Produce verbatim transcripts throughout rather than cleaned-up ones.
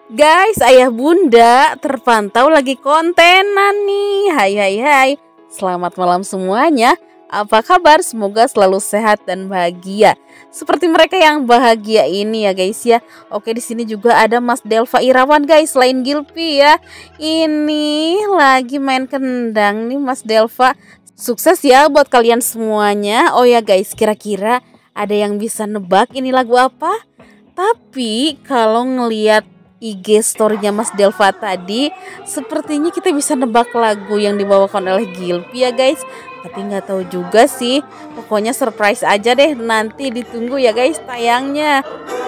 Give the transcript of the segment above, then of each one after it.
Guys, ayah bunda terpantau lagi kontenan nih. Hai hai hai. Selamat malam semuanya. Apa kabar? Semoga selalu sehat dan bahagia. Seperti mereka yang bahagia ini ya guys ya. Oke, di sini juga ada Mas Delva Irawan guys, selain Gilpi ya. Ini lagi main kendang nih Mas Delva. Sukses ya buat kalian semuanya. Oh ya guys, kira-kira ada yang bisa nebak ini lagu apa? Tapi kalau ngelihat I G story-nya Mas Delva tadi, sepertinya kita bisa nebak lagu yang dibawakan oleh Gilpi ya guys. Tapi nggak tahu juga sih. Pokoknya surprise aja deh, nanti ditunggu ya guys tayangnya.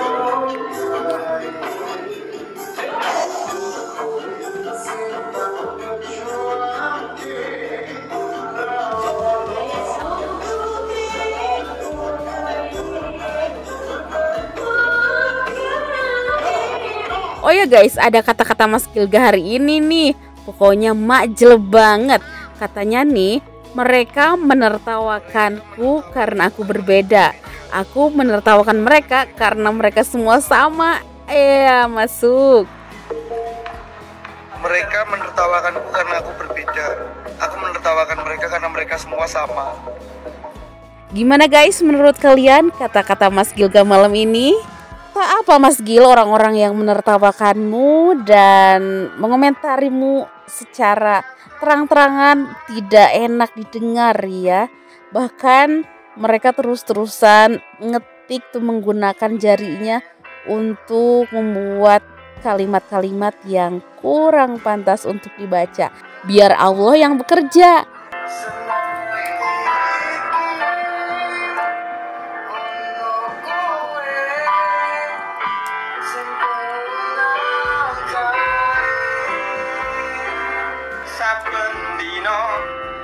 Oh ya guys, ada kata-kata Mas Gilga hari ini nih. Pokoknya makjel banget. Katanya nih, mereka menertawakanku karena aku berbeda. Aku menertawakan mereka karena mereka semua sama. Eh, masuk. Mereka menertawakanku karena aku berbeda. Aku menertawakan mereka karena mereka semua sama. Gimana guys menurut kalian kata-kata Mas Gilga malam ini? Tak apa Mas Gil, orang-orang yang menertawakanmu dan mengomentarimu secara terang-terangan tidak enak didengar ya. Bahkan mereka terus-terusan ngetik tuh menggunakan jarinya untuk membuat kalimat-kalimat yang kurang pantas untuk dibaca. Biar Allah yang bekerja. Saben dino